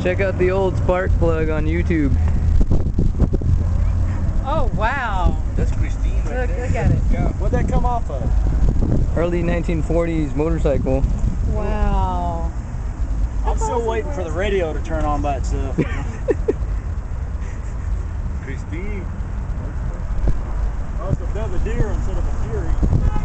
Check out the old spark plug on YouTube. Oh wow! That's Christine right there. Look at it. Yeah. What'd that come off of? Early 1940s motorcycle. Wow. I'm still waiting for the radio to turn on by itself. Christine. I was a Belvedere instead of a Fury.